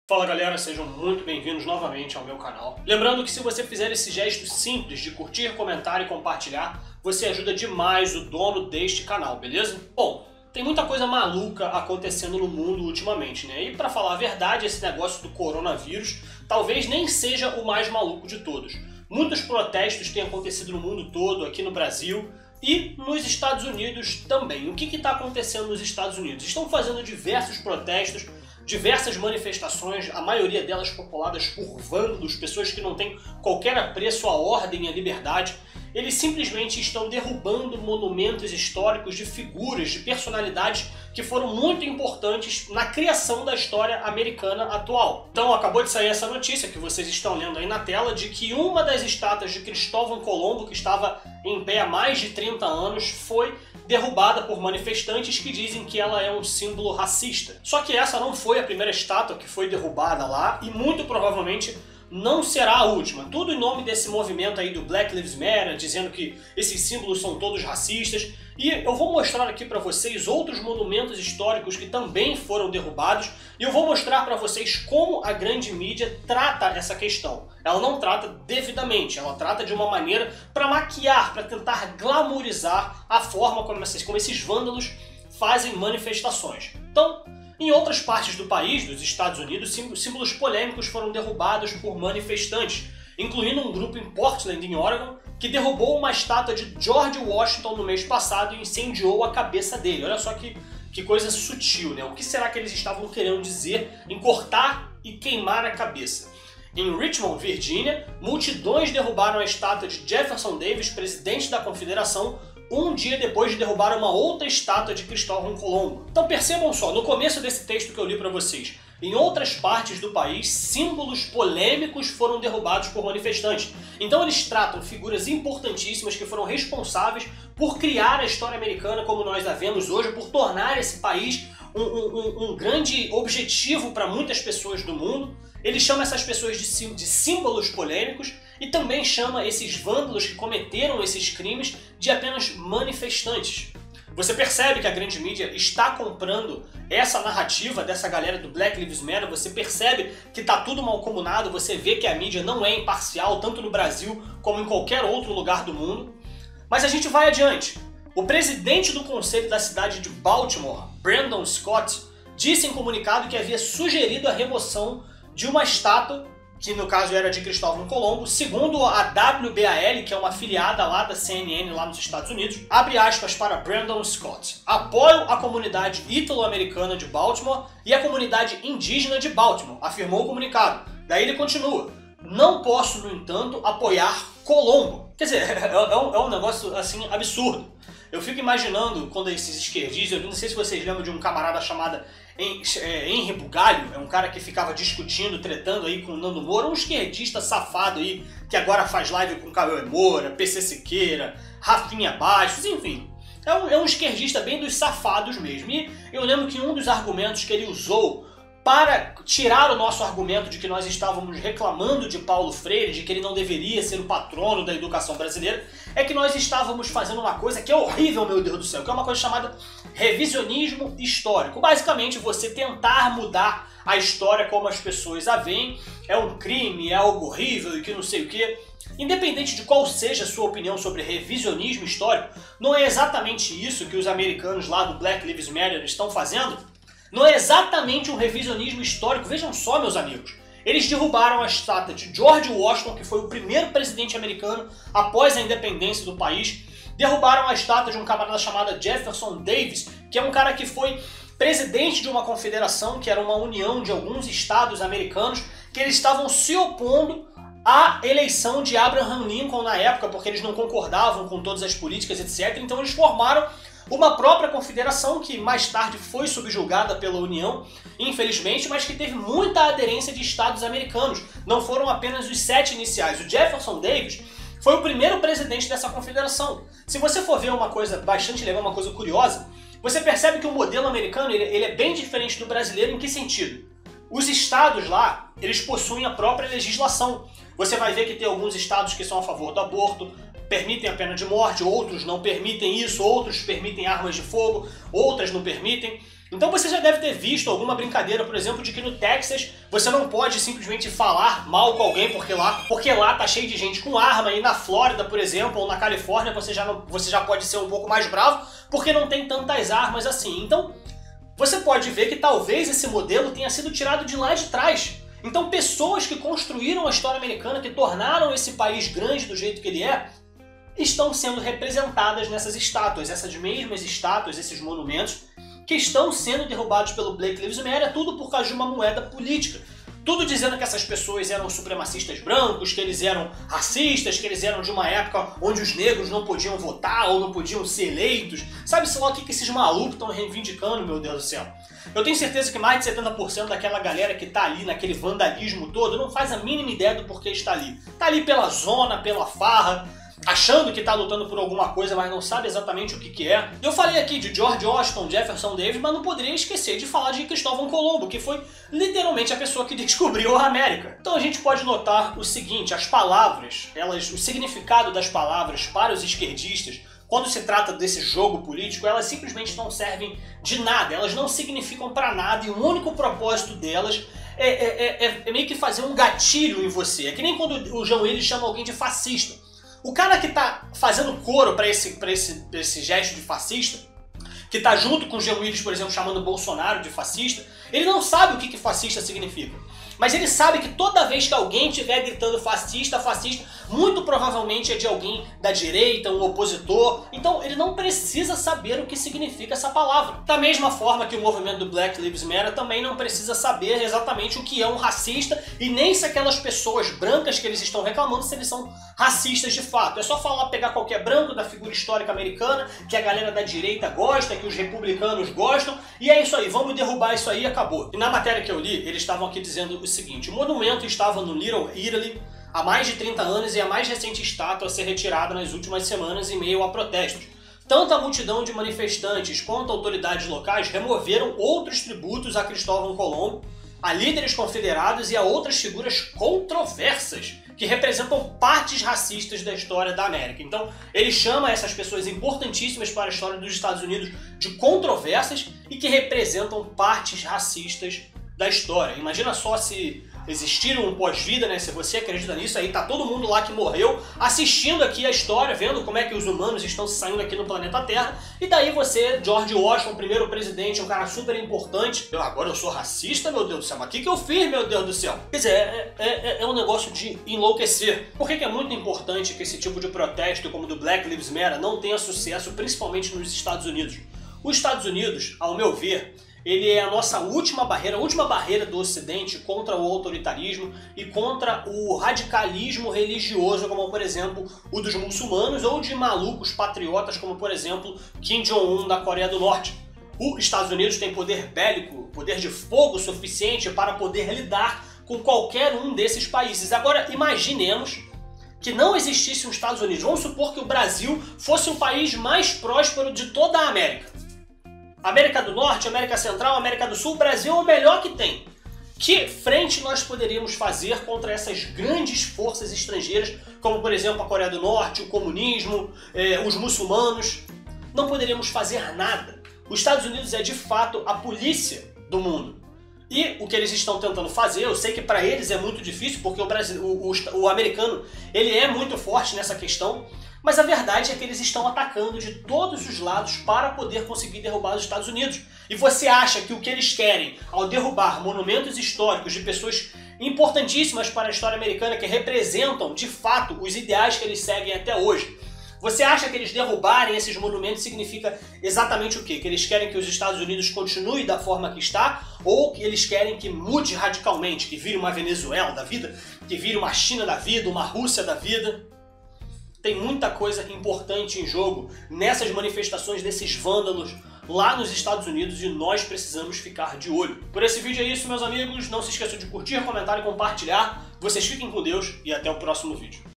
Fala galera, sejam muito bem-vindos novamente ao meu canal. Lembrando que se você fizer esse gesto simples de curtir, comentar e compartilhar, você ajuda demais o dono deste canal, beleza? Bom, tem muita coisa maluca acontecendo no mundo ultimamente, né? E pra falar a verdade, esse negócio do coronavírus talvez nem seja o mais maluco de todos. Muitos protestos têm acontecido no mundo todo, aqui no Brasil e nos Estados Unidos também. O que está acontecendo nos Estados Unidos? Estão fazendo diversos protestos, diversas manifestações, a maioria delas populadas por vândalos, pessoas que não têm qualquer apreço à ordem e à liberdade. Eles simplesmente estão derrubando monumentos históricos de figuras, de personalidades que foram muito importantes na criação da história americana atual. Então acabou de sair essa notícia que vocês estão lendo aí na tela de que uma das estátuas de Cristóvão Colombo, que estava em pé há mais de 30 anos, foi derrubada por manifestantes que dizem que ela é um símbolo racista. Só que essa não foi a primeira estátua que foi derrubada lá e muito provavelmente não será a última. Tudo em nome desse movimento aí do Black Lives Matter, dizendo que esses símbolos são todos racistas. E eu vou mostrar aqui para vocês outros monumentos históricos que também foram derrubados. E eu vou mostrar para vocês como a grande mídia trata essa questão. Ela não trata devidamente, ela trata de uma maneira para maquiar, para tentar glamourizar a forma como esses vândalos fazem manifestações. Então, em outras partes do país, dos Estados Unidos, símbolos polêmicos foram derrubados por manifestantes, incluindo um grupo em Portland, em Oregon, que derrubou uma estátua de George Washington no mês passado e incendiou a cabeça dele. Olha só que coisa sutil, né? O que será que eles estavam querendo dizer em cortar e queimar a cabeça? Em Richmond, Virgínia, multidões derrubaram a estátua de Jefferson Davis, presidente da Confederação, um dia depois de derrubar uma outra estátua de Cristóvão Colombo. Então percebam só, no começo desse texto que eu li para vocês, em outras partes do país, símbolos polêmicos foram derrubados por manifestantes. Então eles tratam figuras importantíssimas que foram responsáveis por criar a história americana como nós a vemos hoje, por tornar esse país um grande objetivo para muitas pessoas do mundo. Ele chama essas pessoas de símbolos polêmicos e também chama esses vândalos que cometeram esses crimes de apenas manifestantes. Você percebe que a grande mídia está comprando essa narrativa dessa galera do Black Lives Matter, você percebe que está tudo mancomunado, você vê que a mídia não é imparcial, tanto no Brasil como em qualquer outro lugar do mundo. Mas a gente vai adiante. O presidente do conselho da cidade de Baltimore, Brandon Scott, disse em comunicado que havia sugerido a remoção de uma estátua, que no caso era de Cristóvão Colombo, segundo a WBAL, que é uma afiliada lá da CNN lá nos Estados Unidos, abre aspas para Brandon Scott. Apoio a comunidade ítalo-americana de Baltimore e a comunidade indígena de Baltimore, afirmou o comunicado. Daí ele continua, não posso, no entanto, apoiar Colombo. Quer dizer, é um negócio assim absurdo. Eu fico imaginando quando esses esquerdistas, eu não sei se vocês lembram de um camarada chamado Henri Bugalho, é um cara que ficava discutindo, tretando aí com o Nando Moura, um esquerdista safado aí, que agora faz live com Cauê Moura, PC Siqueira, Rafinha Bastos, enfim. É um esquerdista bem dos safados mesmo. E eu lembro que um dos argumentos que ele usou para tirar o nosso argumento de que nós estávamos reclamando de Paulo Freire, de que ele não deveria ser o patrono da educação brasileira, é que nós estávamos fazendo uma coisa que é horrível, meu Deus do céu, que é uma coisa chamada revisionismo histórico. Basicamente, você tentar mudar a história como as pessoas a veem, é um crime, é algo horrível e que não sei o quê. Independente de qual seja a sua opinião sobre revisionismo histórico, não é exatamente isso que os americanos lá do Black Lives Matter estão fazendo? Não é exatamente um revisionismo histórico, vejam só, meus amigos. Eles derrubaram a estátua de George Washington, que foi o primeiro presidente americano após a independência do país. Derrubaram a estátua de um camarada chamado Jefferson Davis, que é um cara que foi presidente de uma confederação, que era uma união de alguns estados americanos, que eles estavam se opondo à eleição de Abraham Lincoln na época, porque eles não concordavam com todas as políticas, etc. Então eles formaram uma própria confederação que mais tarde foi subjugada pela União, infelizmente, mas que teve muita aderência de estados americanos. Não foram apenas os 7 iniciais. O Jefferson Davis foi o primeiro presidente dessa confederação. Se você for ver uma coisa bastante legal, uma coisa curiosa, você percebe que o modelo americano ele é bem diferente do brasileiro. Em que sentido? Os estados lá, eles possuem a própria legislação. Você vai ver que tem alguns estados que são a favor do aborto, permitem a pena de morte, outros não permitem isso, outros permitem armas de fogo, outras não permitem. Então você já deve ter visto alguma brincadeira, por exemplo, de que no Texas você não pode simplesmente falar mal com alguém porque lá tá cheio de gente com arma, e na Flórida, por exemplo, ou na Califórnia você já pode ser um pouco mais bravo porque não tem tantas armas assim. Então você pode ver que talvez esse modelo tenha sido tirado de lá de trás. Então pessoas que construíram a história americana, que tornaram esse país grande do jeito que ele é, estão sendo representadas nessas estátuas, essas mesmas estátuas, esses monumentos, que estão sendo derrubados pelo Black Lives Matter, tudo por causa de uma moeda política. Tudo dizendo que essas pessoas eram supremacistas brancos, que eles eram racistas, que eles eram de uma época onde os negros não podiam votar ou não podiam ser eleitos. Sabe-se lá o que esses malucos estão reivindicando, meu Deus do céu. Eu tenho certeza que mais de 70% daquela galera que tá ali naquele vandalismo todo não faz a mínima ideia do porquê está ali. Tá ali pela zona, pela farra, achando que está lutando por alguma coisa, mas não sabe exatamente o que é. Eu falei aqui de George Washington, Jefferson Davis, mas não poderia esquecer de falar de Cristóvão Colombo, que foi literalmente a pessoa que descobriu a América. Então a gente pode notar o seguinte, as palavras, o significado das palavras para os esquerdistas, quando se trata desse jogo político, elas simplesmente não servem de nada, elas não significam para nada, e o único propósito delas é meio que fazer um gatilho em você. É que nem quando o João Willis chama alguém de fascista. O cara que tá fazendo coro pra esse gesto de fascista, que tá junto com o Jean Willis, por exemplo, chamando o Bolsonaro de fascista, ele não sabe o que fascista significa. Mas ele sabe que toda vez que alguém estiver gritando fascista, fascista, muito provavelmente é de alguém da direita, um opositor. Então ele não precisa saber o que significa essa palavra. Da mesma forma que o movimento do Black Lives Matter também não precisa saber exatamente o que é um racista e nem se aquelas pessoas brancas que eles estão reclamando se eles são racistas de fato. É só pegar qualquer branco da figura histórica americana, que a galera da direita gosta, que os republicanos gostam, e é isso aí, vamos derrubar isso aí e acabou. E na matéria que eu li, eles estavam aqui dizendo o seguinte: o monumento estava no Little Italy há mais de 30 anos e é a mais recente estátua a ser retirada nas últimas semanas em meio a protestos. Tanto a multidão de manifestantes quanto autoridades locais removeram outros tributos a Cristóvão Colombo, a líderes confederados e a outras figuras controversas que representam partes racistas da história da América. Então, ele chama essas pessoas importantíssimas para a história dos Estados Unidos de controversas e que representam partes racistas da história. Imagina só se existir um pós-vida, né? Se você acredita nisso, aí tá todo mundo lá que morreu assistindo aqui a história, vendo como é que os humanos estão saindo aqui no planeta Terra, e daí você, George Washington, primeiro presidente, um cara super importante, agora eu sou racista, meu Deus do céu, mas o que eu fiz, meu Deus do céu? Quer dizer, é um negócio de enlouquecer. Por que é muito importante que esse tipo de protesto, como o do Black Lives Matter, não tenha sucesso, principalmente nos Estados Unidos? Os Estados Unidos, ao meu ver, ele é a nossa última barreira do Ocidente contra o autoritarismo e contra o radicalismo religioso, como por exemplo o dos muçulmanos ou de malucos patriotas, como por exemplo Kim Jong-un da Coreia do Norte. Os Estados Unidos tem poder bélico, poder de fogo suficiente para poder lidar com qualquer um desses países. Agora imaginemos que não existisse os Estados Unidos. Vamos supor que o Brasil fosse o país mais próspero de toda a América. América do Norte, América Central, América do Sul, o Brasil é o melhor que tem. Que frente nós poderíamos fazer contra essas grandes forças estrangeiras, como por exemplo a Coreia do Norte, o comunismo, os muçulmanos? Não poderíamos fazer nada. Os Estados Unidos é de fato a polícia do mundo. E o que eles estão tentando fazer, eu sei que para eles é muito difícil, porque o americano ele é muito forte nessa questão, mas a verdade é que eles estão atacando de todos os lados para poder conseguir derrubar os Estados Unidos. E você acha que o que eles querem ao derrubar monumentos históricos de pessoas importantíssimas para a história americana, que representam de fato os ideais que eles seguem até hoje, você acha que eles derrubarem esses monumentos significa exatamente o quê? Que eles querem que os Estados Unidos continue da forma que está? Ou que eles querem que mude radicalmente, que vire uma Venezuela da vida, que vire uma China da vida, uma Rússia da vida? Tem muita coisa importante em jogo nessas manifestações desses vândalos lá nos Estados Unidos e nós precisamos ficar de olho. Por esse vídeo é isso, meus amigos. Não se esqueçam de curtir, comentar e compartilhar. Vocês fiquem com Deus e até o próximo vídeo.